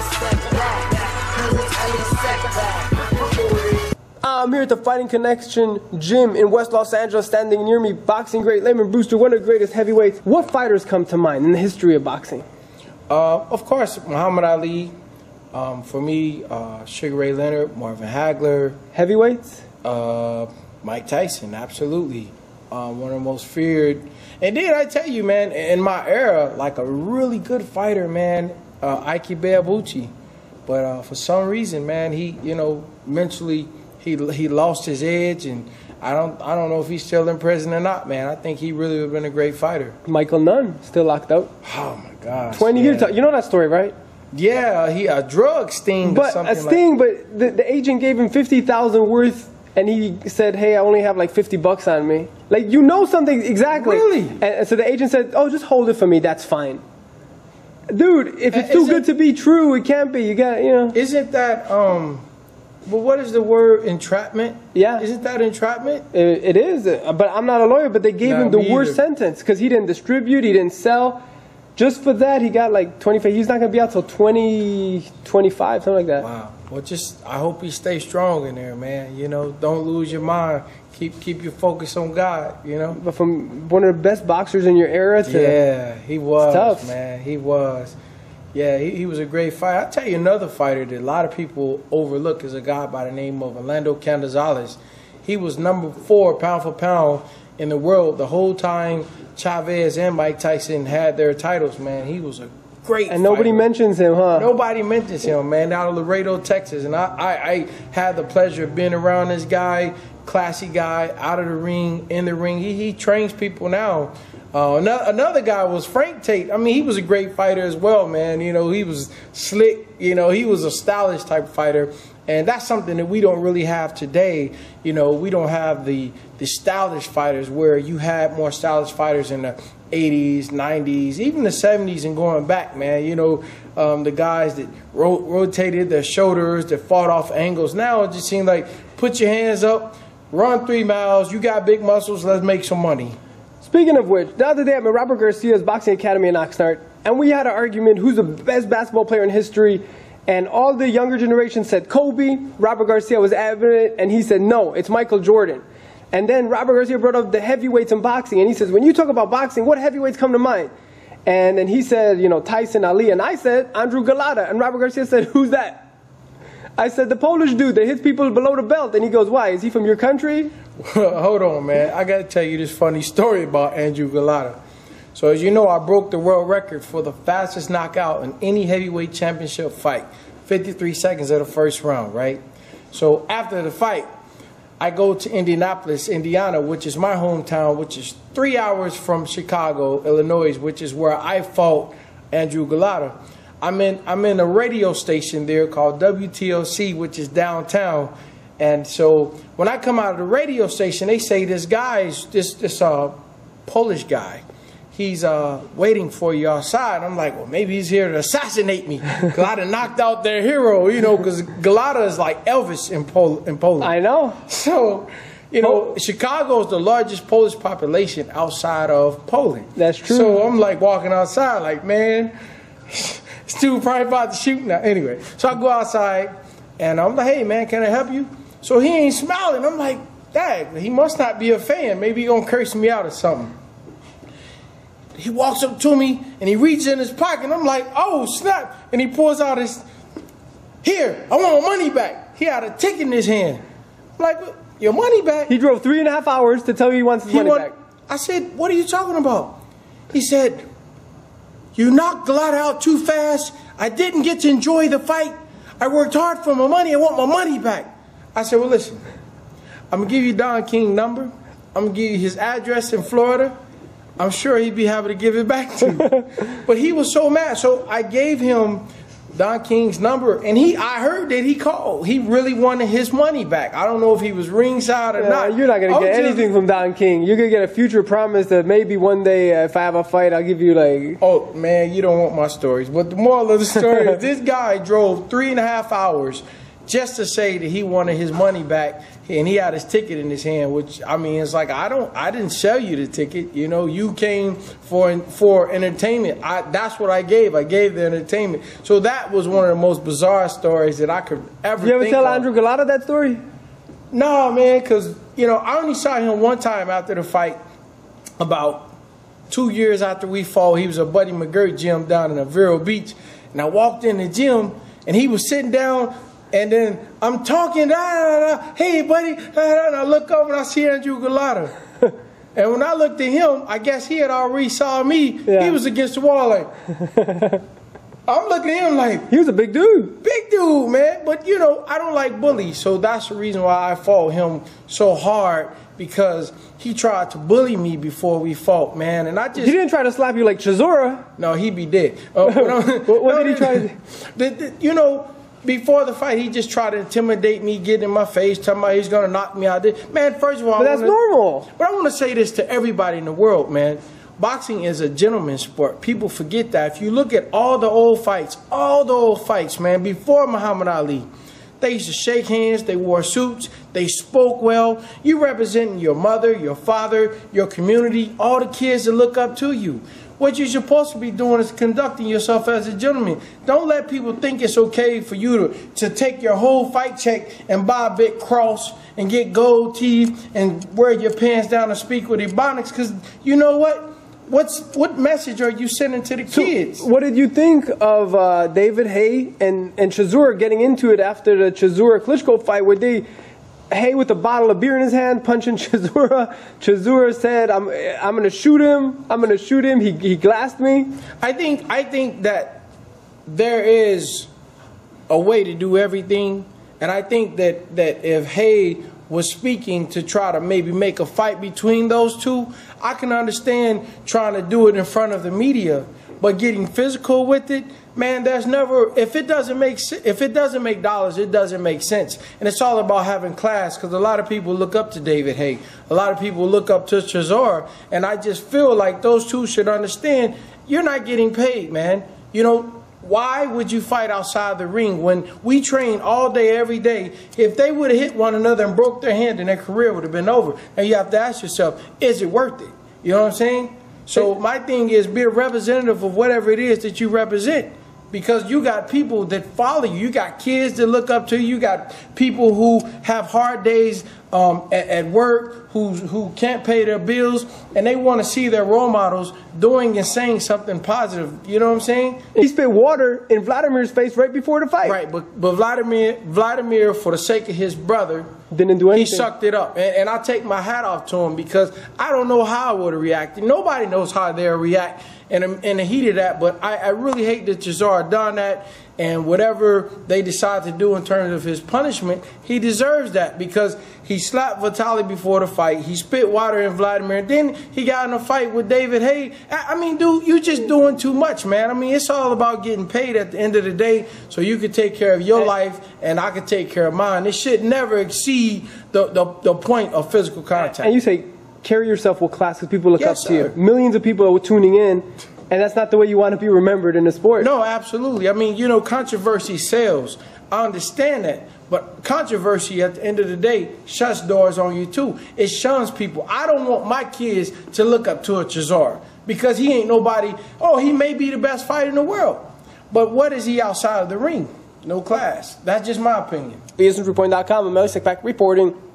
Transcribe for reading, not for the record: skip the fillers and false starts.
I'm here at the Fighting Connection gym in West Los Angeles. Standing near me, boxing great Lamon Brewster, one of the greatest heavyweights. What fighters come to mind in the history of boxing? Of course, Muhammad Ali. For me, Sugar Ray Leonard, Marvin Hagler. Heavyweights? Mike Tyson, absolutely. One of the most feared. And then I tell you, man, in my era, like a really good fighter, man, Ike Beabuchi. But for some reason, man, he, mentally, he lost his edge, and I don't know if he's still in prison or not, man. I think he really would have been a great fighter. Michael Nunn, still locked up. Oh my gosh. 20 years. You know that story, right? Yeah, he a drug sting. But or something a sting, but the agent gave him $50,000 worth, and he said, "Hey, I only have like $50 on me." Like, something exactly. Really? And so the agent said, "Oh, just hold it for me. That's fine." Dude, if it's too good to be true, it can't be. You got, Isn't that But what is the word? Entrapment? Yeah. Isn't that entrapment? It is. But I'm not a lawyer, but they gave him the worst sentence because he didn't distribute, he didn't sell. Just for that, he got like 25. He's not going to be out till 2025, something like that. Wow. Well, I hope he stays strong in there, man. Don't lose your mind. Keep your focus on God, But from one of the best boxers in your era to... Yeah, he was, tough. man. He was. Yeah, he was a great fighter. I'll tell you another fighter that a lot of people overlook is a guy by the name of Orlando Canizales. He was number 4 pound for pound in the world the whole time Chavez and Mike Tyson had their titles, man. He was a great fighter. And nobody mentions him, huh? Nobody mentions him, man, out of Laredo, Texas. And I had the pleasure of being around this guy, classy guy, out of the ring, in the ring. He trains people now. Another guy was Frank Tate. I mean, he was a great fighter as well, man. He was slick. He was a stylish type fighter. And that's something that we don't really have today. We don't have the stylish fighters where you had more stylish fighters in the 80s, 90s, even the 70s and going back, man. The guys that rotated their shoulders, that fought off angles. Now it just seems like put your hands up, run 3 miles, you got big muscles, let's make some money. Speaking of which, the other day I'm at Robert Garcia's Boxing Academy in Oxnard, and we had an argument who's the best basketball player in history, and all the younger generation said Kobe. Robert Garcia was adamant, and he said, no, it's Michael Jordan. And then Robert Garcia brought up the heavyweights in boxing, and he says, when you talk about boxing, what heavyweights come to mind? And then he said, Tyson, Ali, and I said, Andrew Golota, and Robert Garcia said, who's that? I said, the Polish dude that hits people below the belt. And he goes, why? Is he from your country? Hold on, man. I got to tell you this funny story about Andrew Golota. So as you know, I broke the world record for the fastest knockout in any heavyweight championship fight. 53 seconds of the first round, right? So after the fight, I go to Indianapolis, Indiana, which is my hometown, which is 3 hours from Chicago, Illinois, which is where I fought Andrew Golota. I'm in a radio station there called WTOC, which is downtown. And so when I come out of the radio station, they say this Polish guy, he's waiting for you outside. I'm like, well, maybe he's here to assassinate me. Because I done knocked out their hero, because Golota is like Elvis in Poland. I know. So, Chicago is the largest Polish population outside of Poland. That's true. So I'm like walking outside like, man, this dude probably about to shoot now. Anyway, so I go outside and I'm like, hey, man, can I help you? So he ain't smiling. I'm like, dang, he must not be a fan. Maybe he gonna curse me out or something. He walks up to me and he reaches in his pocket. And I'm like, oh, snap. And he pulls out his, here, I want my money back. He had a ticket in his hand. I'm like, your money back? He drove 3.5 hours to tell you he wants his money back. I said, what are you talking about? He said, you knocked Golota out too fast. I didn't get to enjoy the fight. I worked hard for my money. I want my money back. I said, well, listen, I'm going to give you Don King's number. I'm going to give you his address in Florida. I'm sure he'd be happy to give it back to you. But he was so mad. So I gave him Don King's number, and I heard that he called. He really wanted his money back. I don't know if he was ringside or not. You're not going to get anything from Don King. You're going to get a future promise that maybe one day if I have a fight, I'll give you like... Oh, man, you don't want my stories. But the moral of the story is this guy drove 3.5 hours just to say that he wanted his money back and he had his ticket in his hand, which, I mean, it's like, I didn't sell you the ticket. You know, you came for entertainment. That's what I gave. I gave the entertainment. So that was one of the most bizarre stories that I could ever You ever think tell of. Andrew Galata that story? No, man, because, you know, I only saw him one time after the fight, about 2 years after we fought. He was at Buddy McGirt gym down in Vero Beach. And I walked in the gym, and he was sitting down, and then I'm talking, hey, buddy, and I look over and I see Andrew Galata. And when I looked at him, I guess he had already saw me. Yeah. He was against the wall like, I'm looking at him like, He was a big dude. big dude, man. But, you know, I don't like bullies, so that's the reason why I fought him so hard, because he tried to bully me before we fought, man. And I just... He didn't try to slap you like Chisora. No, he'd be dead. What did he try to do? You know, before the fight, he just tried to intimidate me, get in my face, talking about he's going to knock me out. Man, first of all... But that's normal. But I want to say this to everybody in the world, man. Boxing is a gentleman's sport. People forget that. If you look at all the old fights, man, before Muhammad Ali, they used to shake hands, they wore suits, they spoke well. You representing your mother, your father, your community, all the kids that look up to you. What you're supposed to be doing is conducting yourself as a gentleman. Don't let people think it's okay for you to take your whole fight check and buy a big cross and get gold teeth and wear your pants down and speak with Ebonics, because you know what? What message are you sending to the kids? What did you think of David Haye and Chisora getting into it after the Chisora-Klitschko fight, where Haye with a bottle of beer in his hand punching Chisora? Chisora said, I'm going to shoot him. I'm going to shoot him. He glassed me. I think that there is a way to do everything. And I think that if Haye was speaking to try to maybe make a fight between those two, I can understand trying to do it in front of the media, but getting physical with it, man, there's never, if it doesn't make dollars, it doesn't make sense. And it's all about having class, because a lot of people look up to David Haye. A lot of people look up to Chisora, and I just feel like those two should understand you're not getting paid, man. You know, why would you fight outside the ring when we train all day, every day? If they would have hit one another and broke their hand, then their career would have been over. And you have to ask yourself, is it worth it? You know what I'm saying? So my thing is, be a representative of whatever it is that you represent. Because you got people that follow you. You got kids that look up to you. You got people who have hard days at work, who can't pay their bills, and they want to see their role models doing and saying something positive. You know what I'm saying? He spit water in Vladimir's face right before the fight. Right, but Vladimir, for the sake of his brother, didn't do anything. He sucked it up. And I take my hat off to him, because I don't know how I would have reacted. Nobody knows how they'll react in the heat of that, but I really hate that Chisora done that, and whatever they decide to do in terms of his punishment, he deserves that, because he slapped Vitaly before the fight, he spit water in Vladimir, and then he got in a fight with David Haye. I mean, dude, you just doing too much, man. I mean, it's all about getting paid at the end of the day, so you can take care of your life, and I can take care of mine. It should never exceed the point of physical contact. And you say, carry yourself with class, because people look up to you. Sir. Millions of people are tuning in, and that's not the way you want to be remembered in the sport. No, absolutely. I mean, you know, controversy sells. I understand that. But controversy, at the end of the day, shuts doors on you, too. It shuns people. I don't want my kids to look up to a Chisora, because he ain't nobody. Oh, he may be the best fighter in the world, but what is he outside of the ring? No class. That's just my opinion. BSNewsReport.com, I'm Melik Sekpak reporting.